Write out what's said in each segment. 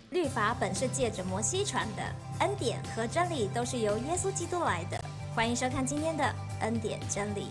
律法本是借着摩西传的，恩典和真理都是由耶稣基督来的。欢迎收看今天的恩典真理。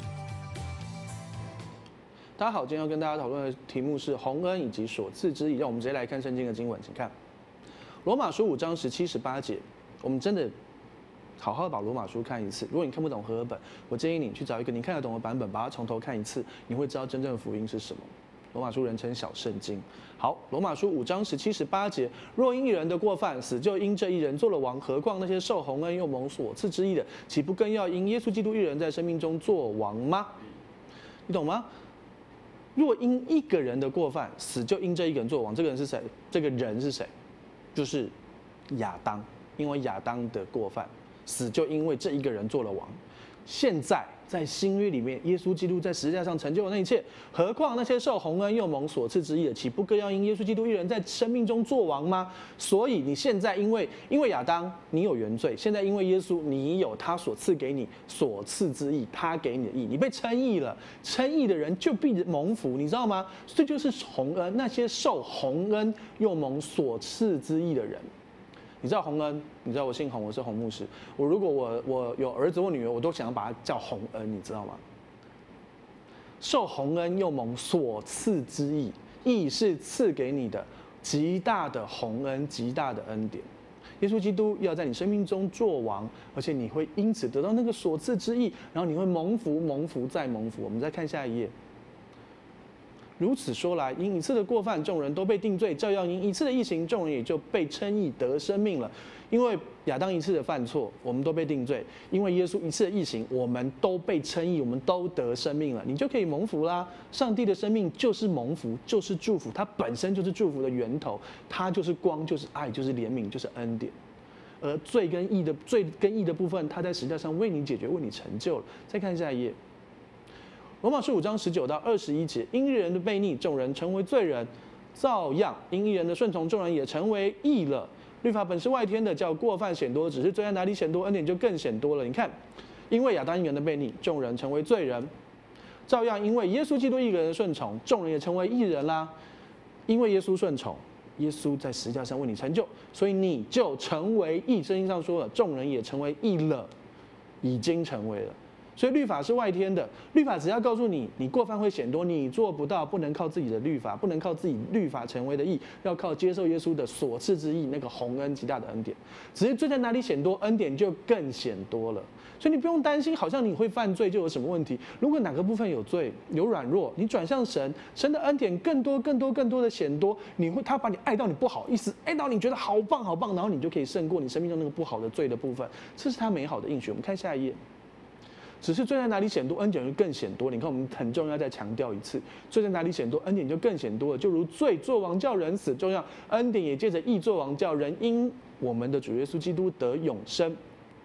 大家好，今天要跟大家讨论的题目是洪恩以及所赐之义。让我们直接来看圣经的经文，请看罗马书5章17、18节。我们真的好好把罗马书看一次。如果你看不懂和合本，我建议你去找一个你看得懂的版本，把它从头看一次，你会知道真正的福音是什么。罗马书人称小圣经。好，罗马书5章17、18节：若因一人的过犯，死就因这一人做了王，何况那些受洪恩又蒙所赐之义的，岂不更要因耶稣基督一人在生命中做王吗？你懂吗？若因一个人的过犯，死就因这一个人做王。这个人是谁？这个人是谁？就是亚当。因为亚当的过犯，死就因为这一个人做了王。现在在新约里面，耶稣基督在十字架上成就的那一切，何况那些受洪恩又蒙所赐之义的，岂不更要因耶稣基督一人在生命中做王吗？所以你现在因为亚当你有原罪，现在因为耶稣你有他所赐给你所赐之义，他给你的义，你被称义了。称义的人就必蒙福，你知道吗？这就是洪恩，那些受洪恩又蒙所赐之义的人。你知道洪恩？你知道我姓洪，我是洪牧师。如果我有儿子或女儿，我都想要把他叫洪恩，你知道吗？受洪恩又蒙所赐之义，义是赐给你的极大的洪恩，极大的恩典。耶稣基督要在你生命中做王，而且你会因此得到那个所赐之义，然后你会蒙福，蒙福再蒙福。我们再看下一页。如此说来，因一次的过犯，众人都被定罪；照样因一次的义行，众人也就被称义得生命了。因为亚当一次的犯错，我们都被定罪；因为耶稣一次的义行，我们都被称义，我们都得生命了。你就可以蒙福啦！上帝的生命就是蒙福，就是祝福，它本身就是祝福的源头，它就是光，就是爱，就是怜悯，就是恩典。而罪跟义的部分，它在十字架上为你解决，为你成就了。再看下一页。罗马书5章19到21节：因一人的悖逆，众人成为罪人；照样因一人的顺从，众人也成为义了。律法本是外天的，叫过犯显多，只是罪在哪里显多，恩典就更显多了。你看，因为亚当一人的悖逆，众人成为罪人；照样因为耶稣基督一个人的顺从，众人也成为义人啦。因为耶稣顺从，耶稣在十字架上为你成就，所以你就成为义。圣经上说了，众人也成为义了，已经成为了。所以律法是外天的，律法只要告诉你，你过犯会显多，你做不到，不能靠自己的律法，不能靠自己律法成为的义，要靠接受耶稣的所赐之义，那个洪恩极大的恩典。只是罪在哪里显多，恩典就更显多了。所以你不用担心，好像你会犯罪就有什么问题。如果哪个部分有罪、有软弱，你转向神，神的恩典更多、更多、更多的显多，他把你爱到你不好意思，爱到你觉得好棒好棒，然后你就可以胜过你生命中那个不好的罪的部分。这是他美好的应许。我们看下一页。只是罪在哪里显多，恩典就更显多。你看，我们很重要再强调一次，罪在哪里显多，恩典就更显多了。就如罪作王叫人死，重要恩典也借着义作王叫人因我们的主耶稣基督得永生。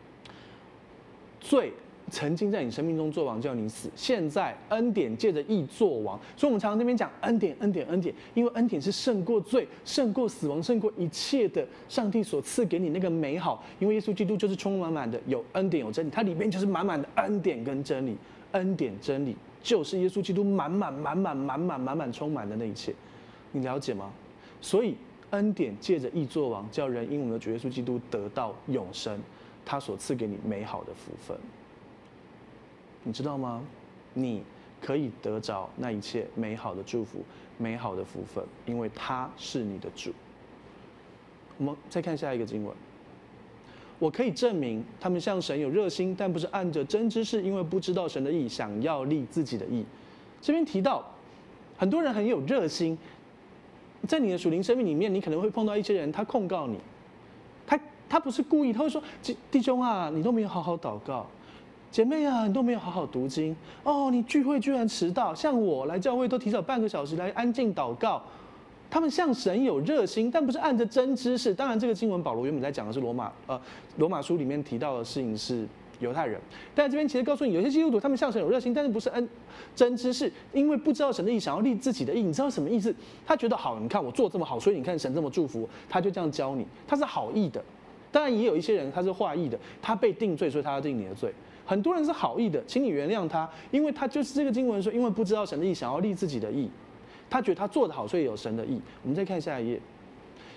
罪曾经在你生命中作王叫你死，现在恩典借着义作王。所以我们常常那边讲恩典，恩典，恩典，因为恩典是胜过罪、胜过死亡、胜过一切的上帝所赐给你那个美好。因为耶稣基督就是充满满的有恩典有真理，它里面就是满满的恩典跟真理。恩典真理就是耶稣基督满满充满的那一切，你了解吗？所以恩典借着义作王，叫人因我们的主耶稣基督得到永生，他所赐给你美好的福分。你知道吗？你可以得着那一切美好的祝福、美好的福分，因为他是你的主。我们再看下一个经文。我可以证明他们向神有热心，但不是按着真知识，因为不知道神的义，想要立自己的义。这边提到很多人很有热心，在你的属灵生命里面，你可能会碰到一些人，他控告你，他不是故意，他会说：弟兄啊，你都没有好好祷告。姐妹啊，你都没有好好读经哦！你聚会居然迟到，像我来教会都提早半个小时来安静祷告。他们向神有热心，但不是按着真知识。当然，这个经文保罗原本在讲的是罗马书里面提到的事情是犹太人，但这边其实告诉你，有些基督徒他们向神有热心，但是不是真知识，因为不知道神的意，想要立自己的意。你知道什么意思？他觉得好，你看我做这么好，所以你看神这么祝福，他就这样教你，他是好意的。当然也有一些人他是坏意的，他被定罪，所以他要定你的罪。很多人是好意的，请你原谅他，因为他就是这个经文说，因为不知道神的意，想要立自己的意，他觉得他做得好，所以有神的意。我们再看下一页，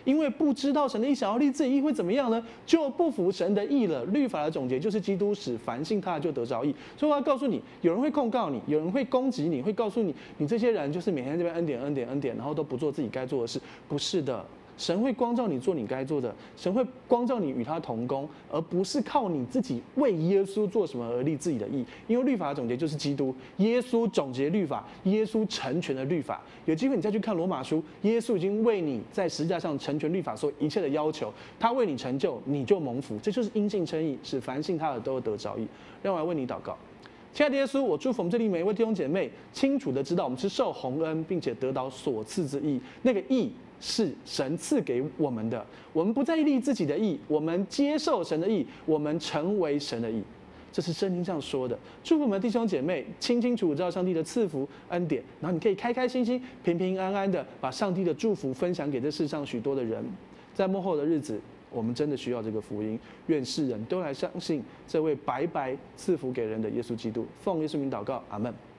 因为不知道神的意，想要立自己意会怎么样呢？就不服神的意了。律法的总结就是基督使凡信他的就得着义。所以我要告诉你，有人会控告你，有人会攻击你，会告诉你，你这些人就是每天这边恩典恩典恩典，然后都不做自己该做的事。不是的。神会光照你做你该做的，神会光照你与他同工，而不是靠你自己为耶稣做什么而立自己的义。因为律法的总结就是基督，耶稣总结律法，耶稣成全了律法。有机会你再去看罗马书，耶稣已经为你在十字架上成全律法所一切的要求，他为你成就，你就蒙福。这就是因信称义，使凡信他的都得着义。让我来为你祷告。亲爱的耶稣，我祝福我们这里每一位弟兄姐妹，清楚的知道我们是受洪恩，并且得到所赐之义。那个义是神赐给我们的，我们不再立自己的义，我们接受神的义，我们成为神的义。这是圣经上说的。祝福我们弟兄姐妹清清楚楚知道上帝的赐福恩典，然后你可以开开心心、平平安安的把上帝的祝福分享给这世上许多的人。在末后的日子，我们真的需要这个福音，愿世人都来相信这位白白赐福给人的耶稣基督。奉耶稣名祷告，阿们。